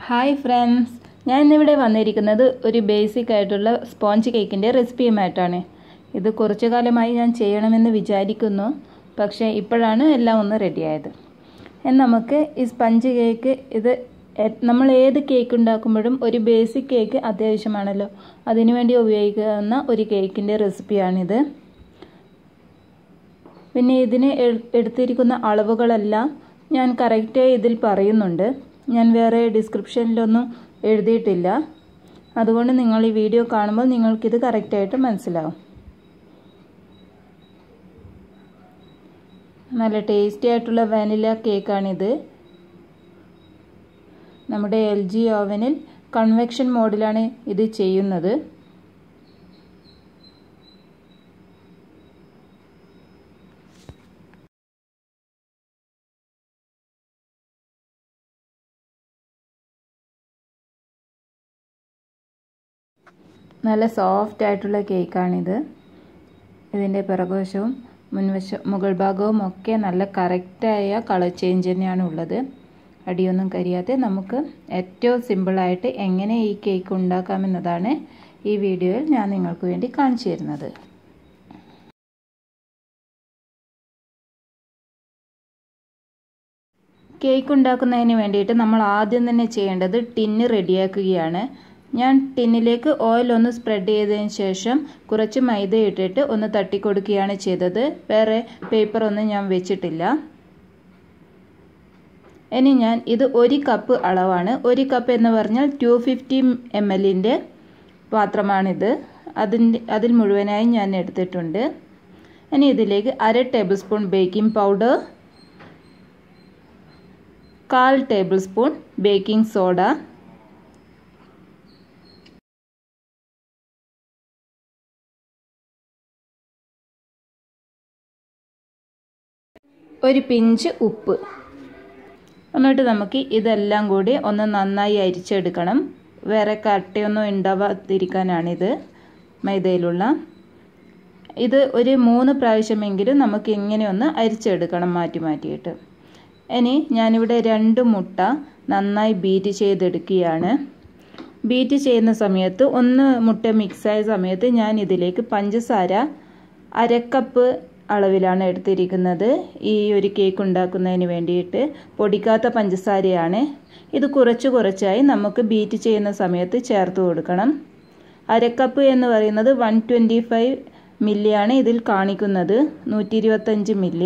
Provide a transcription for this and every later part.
Hi friends, ഞാൻ ഇന്നിവിടെ വന്നിരിക്കുന്നത് ഒരു ബേസിക് ആയിട്ടുള്ള സ്പോഞ്ച് കേക്കിൻ്റെ റെസിപ്പിയുമായിട്ടാണ്. ഇത് കുറച്ചു കാലമായി ഞാൻ ചെയ്യണമെന്ന് വിചാരിക്കുന്നു, പക്ഷേ ഇപ്പോഴാണ് എല്ലാം ഒന്ന് റെഡിയായത്. നമുക്ക് ഈ സ്പഞ്ച് കേക്ക് നമ്മൾ ഏത് കേക്ക് ഉണ്ടാക്കുമ്പോഴും ഒരു ബേസിക് കേക്ക് അത്യാവശ്യമാണല്ലോ. അതിനുവേണ്ടി ഉപയോഗിക്കുന്ന ഒരു കേക്കിൻ്റെ റെസിപ്പിയാണിത്. പിന്നെ ഇതിന് എടുത്തിരിക്കുന്ന അളവുകളെല്ലാം ഞാൻ കറക്റ്റായി ഇതിൽ പറയുന്നുണ്ട്. ഞാൻ വേറെ ഡിസ്ക്രിപ്ഷനിലൊന്നും എഴുതിയിട്ടില്ല. അതുകൊണ്ട് നിങ്ങൾ ഈ വീഡിയോ കാണുമ്പോൾ നിങ്ങൾക്കിത് കറക്റ്റായിട്ട് മനസ്സിലാവും. നല്ല ടേസ്റ്റി ആയിട്ടുള്ള വാനില കേക്കാണിത്. നമ്മുടെ LG ഓവനിൽ കൺവെക്ഷൻ മോഡിലാണ് ഇത് ചെയ്യുന്നത്. നല്ല സോഫ്റ്റ് ആയിട്ടുള്ള കേക്കാണിത്. ഇതിൻ്റെ പിറകുവശവും മുകൾ ഭാഗവും ഒക്കെ നല്ല കറക്റ്റായ കളർ ചേഞ്ച് തന്നെയാണ് ഉള്ളത്. അടിയൊന്നും കരിയാതെ നമുക്ക് ഏറ്റവും സിമ്പിളായിട്ട് എങ്ങനെ ഈ കേക്ക് ഉണ്ടാക്കാമെന്നതാണ് ഈ വീഡിയോയിൽ ഞാൻ നിങ്ങൾക്ക് വേണ്ടി കാണിച്ചു തരുന്നത്. കേക്ക് ഉണ്ടാക്കുന്നതിന് വേണ്ടിയിട്ട് നമ്മൾ ആദ്യം തന്നെ ചെയ്യേണ്ടത് ടിന്ന് റെഡിയാക്കുകയാണ്. ഞാൻ ടിന്നിലേക്ക് ഓയിൽ ഒന്ന് സ്പ്രെഡ് ചെയ്തതിന് ശേഷം കുറച്ച് മൈദ ഇട്ടിട്ട് ഒന്ന് തട്ടിക്കൊടുക്കുകയാണ് ചെയ്തത്. വേറെ പേപ്പറൊന്നും ഞാൻ വെച്ചിട്ടില്ല. ഇനി ഇത് 1 കപ്പ് അളവാണ്. 1 കപ്പ് എന്ന് പറഞ്ഞാൽ 250 ml പാത്രമാണിത്. അതിൽ മുഴുവനായി ഞാൻ എടുത്തിട്ടുണ്ട്. ഇനി ഇതിലേക്ക് 1/2 tablespoon baking powder, 1/4 tablespoon baking soda, 1 pinch ഉപ്പ്. എന്നിട്ട് നമുക്ക് ഇതെല്ലാം കൂടി ഒന്ന് നന്നായി അരിച്ചെടുക്കണം. വേറെ കട്ടയൊന്നും ഉണ്ടാവാതിരിക്കാനാണിത് മൈദയിലുള്ള. ഇത് ഒരു 3 പ്രാവശ്യമെങ്കിലും നമുക്ക് ഇങ്ങനെ ഒന്ന് അരിച്ചെടുക്കണം മാറ്റിയിട്ട്. ഇനി ഞാനിവിടെ 2 മുട്ട നന്നായി ബീറ്റ് ചെയ്തെടുക്കുകയാണ്. ബീറ്റ് ചെയ്യുന്ന സമയത്ത് 1 മുട്ട മിക്സായ സമയത്ത് ഞാൻ ഇതിലേക്ക് പഞ്ചസാര 1/2 കപ്പ് അളവിലാണ് എടുത്തിരിക്കുന്നത്. ഈ ഒരു കേക്ക് ഉണ്ടാക്കുന്നതിന് വേണ്ടിയിട്ട് പൊടിക്കാത്ത പഞ്ചസാരയാണ്. ഇത് കുറച്ചായി നമുക്ക് ബീറ്റ് ചെയ്യുന്ന സമയത്ത് ചേർത്ത് കൊടുക്കണം. 1/2 കപ്പ് എന്ന് പറയുന്നത് 125 മില്ലിയാണ് ഇതിൽ കാണിക്കുന്നത്, 125 മില്ലി.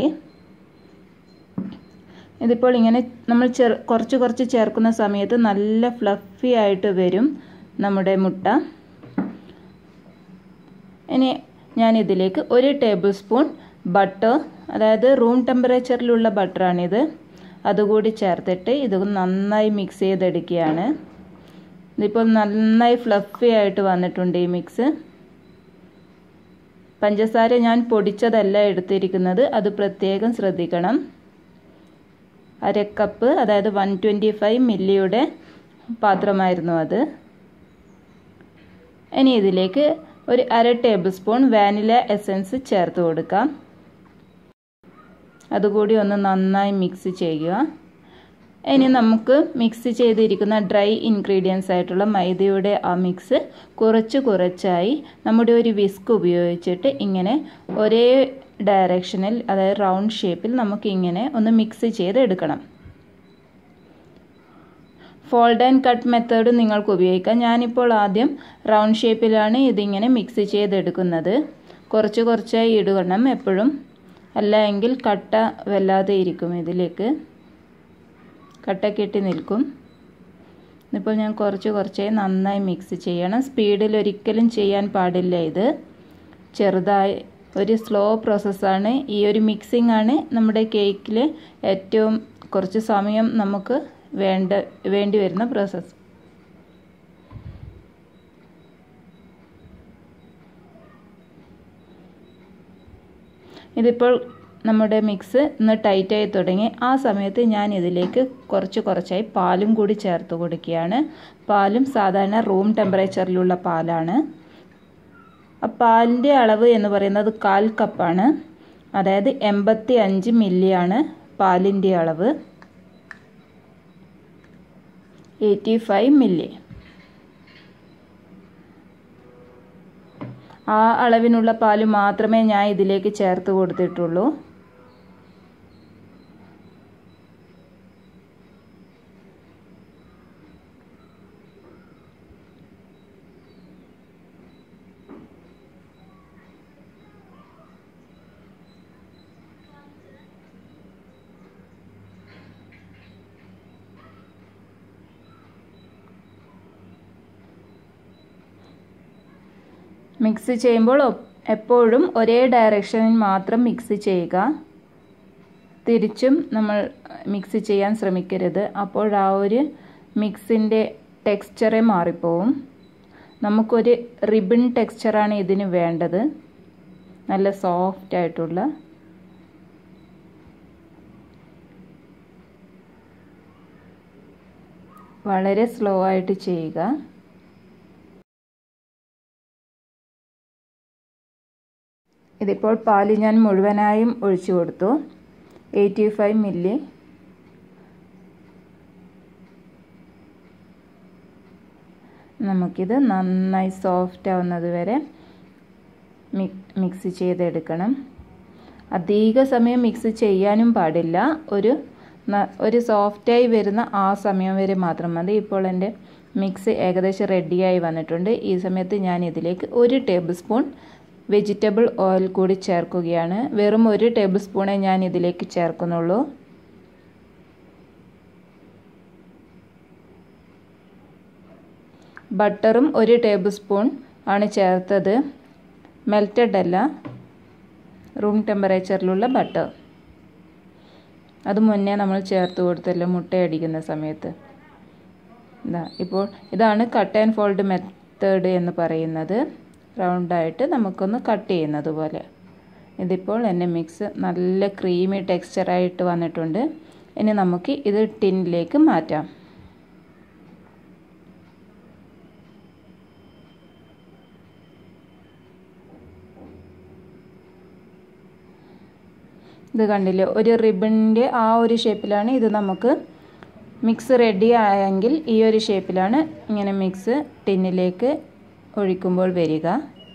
ഇതിപ്പോൾ ഇങ്ങനെ നമ്മൾ കുറച്ച് ചേർക്കുന്ന സമയത്ത് നല്ല ഫ്ലഫി ആയിട്ട് വരും നമ്മുടെ മുട്ട. ഇനി ഞാൻ ഇതിലേക്ക് 1 ടേബിൾ സ്പൂൺ ബട്ടർ, അതായത് റൂം ടെമ്പറേച്ചറിലുള്ള ബട്ടറാണിത്, അതുകൂടി ചേർത്തിട്ട് ഇത് നന്നായി മിക്സ് ചെയ്തെടുക്കുകയാണ്. ഇതിപ്പോൾ നന്നായി ഫ്ലഫി ആയിട്ട് വന്നിട്ടുണ്ട് ഈ മിക്സ്. പഞ്ചസാര ഞാൻ പൊടിച്ചതല്ല എടുത്തിരിക്കുന്നത്, അത് പ്രത്യേകം ശ്രദ്ധിക്കണം. 1/2 കപ്പ്, അതായത് 125 മില്ലിയുടെ പാത്രമായിരുന്നു അത്. ഇനി ഇതിലേക്ക് 1/2 ടേബിൾ സ്പൂൺ വാനില എസൻസ് ചേർത്ത് കൊടുക്കാം. അതുകൂടി ഒന്ന് നന്നായി മിക്സ് ചെയ്യുക. ഇനി നമുക്ക് മിക്സ് ചെയ്തിരിക്കുന്ന ഡ്രൈ ഇൻഗ്രീഡിയൻസ് ആയിട്ടുള്ള മൈദയുടെ ആ മിക്സ് കുറച്ചായി നമ്മുടെ ഒരു വിസ്ക് ഉപയോഗിച്ചിട്ട് ഇങ്ങനെ ഒരേ ഡയറക്ഷനിൽ, അതായത് റൗണ്ട് ഷേപ്പിൽ നമുക്ക് ഇങ്ങനെ ഒന്ന് മിക്സ് ചെയ്തെടുക്കണം. ഫോൾഡ് ആൻഡ് കട്ട് മെത്തേഡ് നിങ്ങൾക്ക് ഉപയോഗിക്കാം. ഞാനിപ്പോൾ ആദ്യം റൗണ്ട് ഷേപ്പിലാണ് ഇതിങ്ങനെ മിക്സ് ചെയ്തെടുക്കുന്നത്. കുറച്ചായി ഇടണം എപ്പോഴും, അല്ല എങ്കിൽ കട്ട വല്ലാതെ ഇരിക്കും, ഇതിലേക്ക് കട്ട കെട്ടി നിൽക്കും. ഇപ്പോൾ ഞാൻ കുറച്ചായി നന്നായി മിക്സ് ചെയ്യണം. സ്പീഡിൽ ഒരിക്കലും ചെയ്യാൻ പാടില്ല. ഇത് ചെറുതായി ഒരു സ്ലോ പ്രോസസ്സാണ്. ഈ ഒരു മിക്സിംഗ് ആണ് നമ്മുടെ കേക്കിൽ ഏറ്റവും കുറച്ച് സമയം നമുക്ക് വേണ്ടി വരുന്ന പ്രോസസ്സ്. ഇതിപ്പോൾ നമ്മുടെ മിക്സ് ഒന്ന് ടൈറ്റായി തുടങ്ങി. ആ സമയത്ത് ഞാൻ ഇതിലേക്ക് കുറച്ചായി പാലും കൂടി ചേർത്ത് കൊടുക്കുകയാണ്. പാലും സാധാരണ റൂം ടെമ്പറേച്ചറിലുള്ള പാലാണ്. പാലിൻ്റെ അളവ് എന്ന് പറയുന്നത് 1/4 കപ്പാണ്, അതായത് 85 മില്ലിയാണ് പാലിൻ്റെ അളവ്. 85 മില്ലി. ആ അളവിനുള്ള പാൽ മാത്രമേ ഞാൻ ഇതിലേക്ക് ചേർത്ത് കൊടുത്തിട്ടുള്ളൂ. മിക്സ് ചെയ്യുമ്പോൾ എപ്പോഴും ഒരേ ഡയറക്ഷനിൽ മാത്രം മിക്സ് ചെയ്യുക. തിരിച്ചും നമ്മൾ മിക്സ് ചെയ്യാൻ ശ്രമിക്കരുത്. അപ്പോൾ ആ ഒരു മിക്സിൻ്റെ ടെക്സ്ചറേ മാറിപ്പോവും. നമുക്കൊരു റിബൺ ടെക്സ്ചറാണ് ഇതിന് വേണ്ടത്. നല്ല സോഫ്റ്റ് ആയിട്ടുള്ള. വളരെ സ്ലോ ആയിട്ട് ചെയ്യുക. ഇതിപ്പോൾ പാല് ഞാൻ മുഴുവനായും ഒഴിച്ചു കൊടുത്തു. 85 മില്ലി. നമുക്കിത് നന്നായി സോഫ്റ്റ് ആവുന്നത് വരെ മിക്സ് ചെയ്തെടുക്കണം. അധിക സമയം മിക്സ് ചെയ്യാനും പാടില്ല. ഒരു സോഫ്റ്റായി വരുന്ന ആ സമയം വരെ മാത്രം മതി. ഇപ്പോൾ എൻ്റെ മിക്സ് ഏകദേശം റെഡിയായി വന്നിട്ടുണ്ട്. ഈ സമയത്ത് ഞാൻ ഇതിലേക്ക് 1 ടേബിൾ സ്പൂൺ വെജിറ്റബിൾ ഓയിൽ കൂടി ചേർക്കുകയാണ്. വെറും 1 ടേബിൾ സ്പൂണേ ഞാൻ ഇതിലേക്ക് ചേർക്കുന്നുള്ളൂ. ബട്ടറും 1 ടേബിൾ സ്പൂൺ ആണ് ചേർത്തത്. മെൽറ്റഡ് അല്ല, റൂം ടെമ്പറേച്ചറിലുള്ള ബട്ടർ. അത് മുന്നേ നമ്മൾ ചേർത്ത് കൊടുത്തല്ലോ മുട്ടയടിക്കുന്ന സമയത്ത്. ഇപ്പോൾ ഇതാണ് കട്ട് ആൻഡ് ഫോൾഡ് മെത്തേഡ് എന്ന് പറയുന്നത്. റൗണ്ടായിട്ട് നമുക്കൊന്ന് കട്ട് ചെയ്യുന്നത് പോലെ. ഇതിപ്പോൾ എൻ്റെ മിക്സ് നല്ല ക്രീമി ടെക്സ്ചറായിട്ട് വന്നിട്ടുണ്ട്. ഇനി നമുക്ക് ഇത് ടിന്നിലേക്ക് മാറ്റാം. ഇത് കണ്ടില്ലേ, ഒരു റിബണിൻ്റെ ആ ഒരു ഷേപ്പിലാണ് ഇത്. നമുക്ക് മിക്സ് റെഡി ആയെങ്കിൽ ഈ ഒരു ഷേപ്പിലാണ് ഇങ്ങനെ മിക്സ് ടിന്നിലേക്ക് ഒഴിക്കുമ്പോൾ വരിക.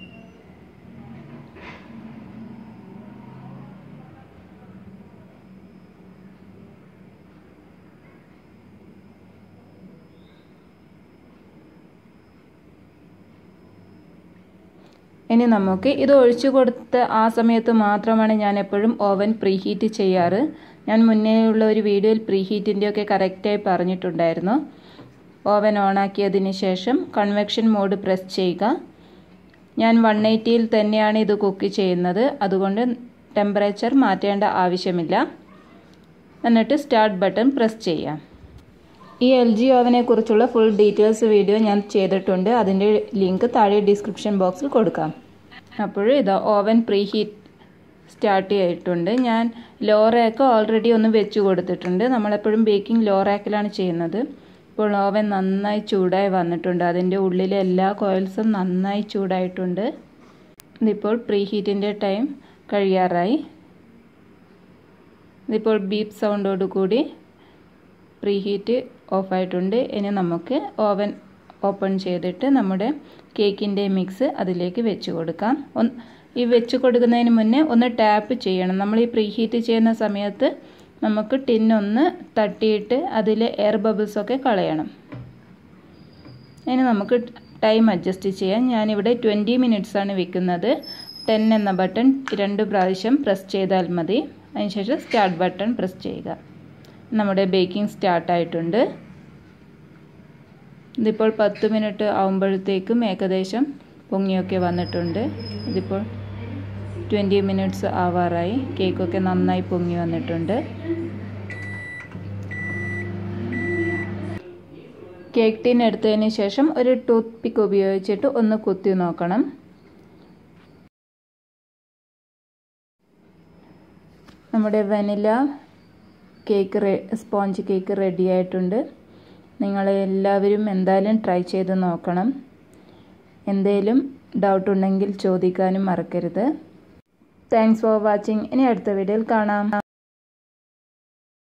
ഇനി നമുക്ക് ഇത് ഒഴിച്ചു കൊടുത്ത ആ സമയത്ത് മാത്രമാണ് ഞാൻ എപ്പോഴും ഓവൻ പ്രീഹീറ്റ് ചെയ്യാറ്. ഞാൻ മുന്നേയുള്ള ഒരു വീഡിയോയിൽ പ്രീഹീറ്റിൻ്റെയൊക്കെ കറക്റ്റായി പറഞ്ഞിട്ടുണ്ടായിരുന്നു. ഓവൻ ഓണാക്കിയതിന് ശേഷം കൺവെക്ഷൻ മോഡ് പ്രസ് ചെയ്യുക. ഞാൻ 180-ൽ തന്നെയാണ് ഇത് കുക്ക് ചെയ്യുന്നത്. അതുകൊണ്ട് ടെമ്പറേച്ചർ മാറ്റേണ്ട ആവശ്യമില്ല. എന്നിട്ട് സ്റ്റാർട്ട് ബട്ടൺ പ്രസ് ചെയ്യാം. ഈ LG ഓവനെ കുറിച്ചുള്ള ഫുൾ ഡീറ്റെയിൽസ് വീഡിയോ ഞാൻ ചെയ്തിട്ടുണ്ട്. അതിൻ്റെ ലിങ്ക് താഴെ ഡിസ്ക്രിപ്ഷൻ ബോക്സിൽ കൊടുക്കാം. അപ്പോൾ ഇതാ ഓവൻ പ്രീഹീറ്റ് സ്റ്റാർട്ട് ചെയ്തിട്ടുണ്ട്. ഞാൻ ലോ റാക്ക് ഓൾറെഡി ഒന്ന് വെച്ച് കൊടുത്തിട്ടുണ്ട്. നമ്മളെപ്പോഴും ബേക്കിംഗ് ലോ റാക്കിലാണ് ചെയ്യുന്നത്. ഇപ്പോൾ ഓവൻ നന്നായി ചൂടായി വന്നിട്ടുണ്ട്. അതിൻ്റെ ഉള്ളിലെ എല്ലാ കോയിൽസും നന്നായി ചൂടായിട്ടുണ്ട്. ഇതിപ്പോൾ പ്രീഹീറ്റിൻ്റെ ടൈം കഴിയാറായി. ഇതിപ്പോൾ ബീപ്പ് സൗണ്ടോട് കൂടി പ്രീഹീറ്റ് ഓഫായിട്ടുണ്ട്. ഇനി നമുക്ക് ഓവൻ ഓപ്പൺ ചെയ്തിട്ട് നമ്മുടെ കേക്കിൻ്റെ മിക്സ് അതിലേക്ക് വെച്ച് കൊടുക്കാം. ഈ വെച്ച് കൊടുക്കുന്നതിന് മുന്നേ ഒന്ന് ടാപ്പ് ചെയ്യണം. നമ്മൾ ഈ പ്രീഹീറ്റ് ചെയ്യുന്ന സമയത്ത് നമുക്ക് ടിന്നൊന്ന് തട്ടിയിട്ട് അതിലെ എയർ ബബിൾസൊക്കെ കളയണം. ഇനി നമുക്ക് ടൈം അഡ്ജസ്റ്റ് ചെയ്യാം. ഞാനിവിടെ 20 മിനിറ്റ്സ് ആണ് വെക്കുന്നത്. 10 എന്ന ബട്ടൺ 2 പ്രാവശ്യം പ്രസ് ചെയ്താൽ മതി. അതിനുശേഷം സ്റ്റാർട്ട് ബട്ടൺ പ്രസ് ചെയ്യുക. നമ്മുടെ ബേക്കിംഗ് സ്റ്റാർട്ടായിട്ടുണ്ട്. ഇതിപ്പോൾ 10 മിനിറ്റ് ആകുമ്പോഴത്തേക്കും ഏകദേശം പൊങ്ങിയൊക്കെ വന്നിട്ടുണ്ട്. ഇതിപ്പോൾ 20 മിനിറ്റ്സ് ആവാറായി. കേക്കൊക്കെ നന്നായി പൊങ്ങി വന്നിട്ടുണ്ട്. കേക്ക് ടിൻ എടുത്തതിന് ശേഷം ഒരു ടൂത്ത് പിക്ക് ഉപയോഗിച്ചിട്ട് ഒന്ന് കുത്തി നോക്കണം. നമ്മുടെ vanilla cake sponge cake ready ആയിട്ടുണ്ട്. നിങ്ങളെല്ലാവരും എന്തായാലും ട്രൈ ചെയ്ത് നോക്കണം. എന്തെങ്കിലും ഡൗട്ട് ഉണ്ടെങ്കിൽ ചോദിക്കാനും മറക്കരുത്. Thanks for watching. ഇനി അടുത്ത വീഡിയോയിൽ കാണാം.